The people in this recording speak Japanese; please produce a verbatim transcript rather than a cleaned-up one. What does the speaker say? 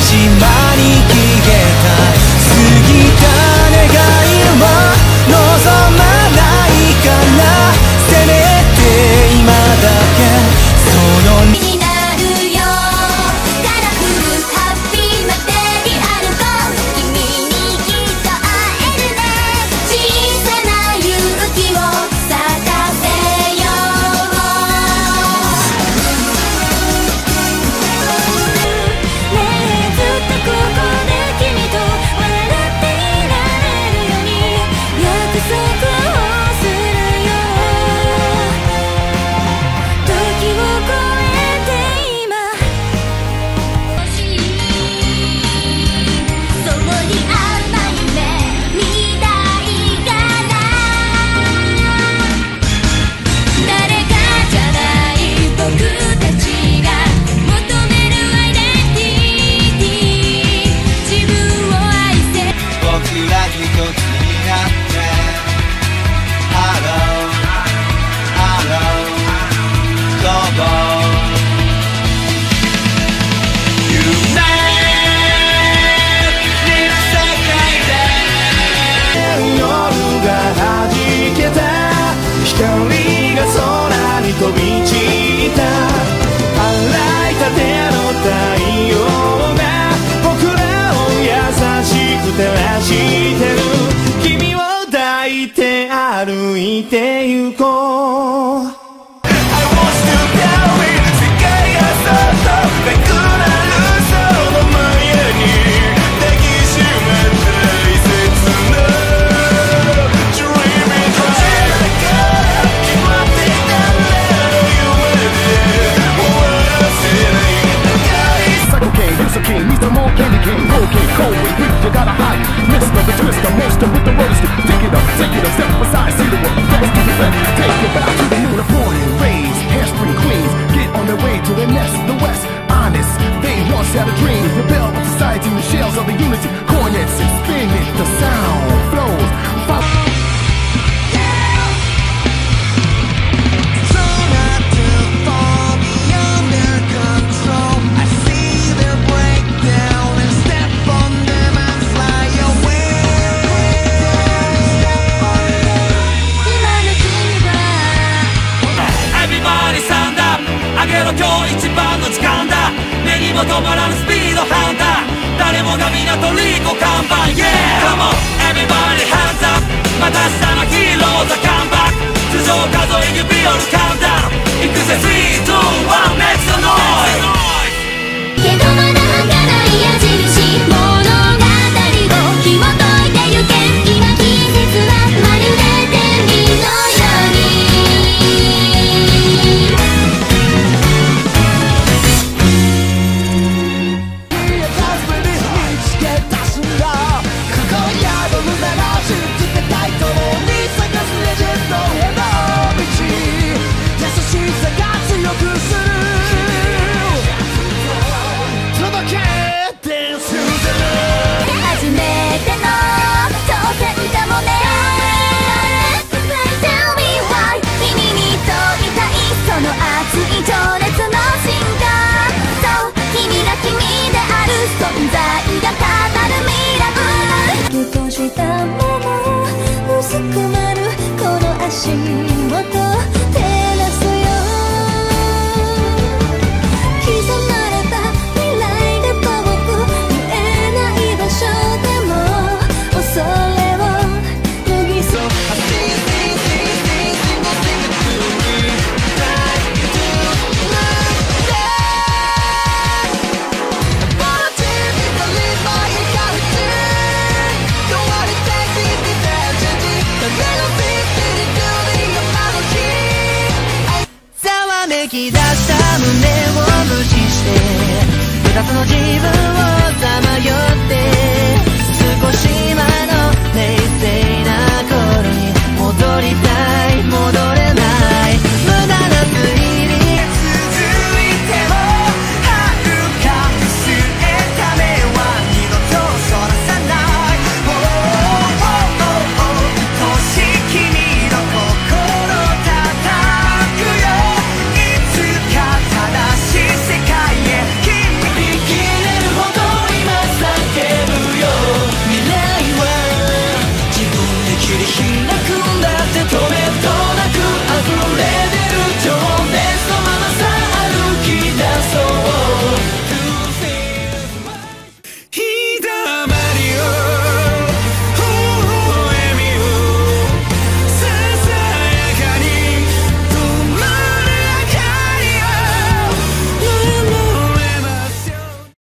歩いて行こう。You gotta hide, Mister the Twister, monster with the roller stick. Take it up, take it up, step aside, see the world fast to the ready. Take it back to the uniform, raise, hairspring queens, get on their way to their nest, the West. Honest, they once had a dream, rebel with society in the shells of the unity. Cornets and spin it, the sound flows. Follow今日一番の時間だ。目にも止まらぬスピードハンター。誰もが皆トリコ看板 Yeah! Come on! Everybody hands up! また明日のヒーローザカムバック。頭上数え指折るカウンダウン。いくぜスリー、ツー、ワン Make some noise! けどまだ儚い矢印物語を紐解いてゆけ。今季節はまるで天秤のように。泣き出した胸を無視して二つの自分をさまよう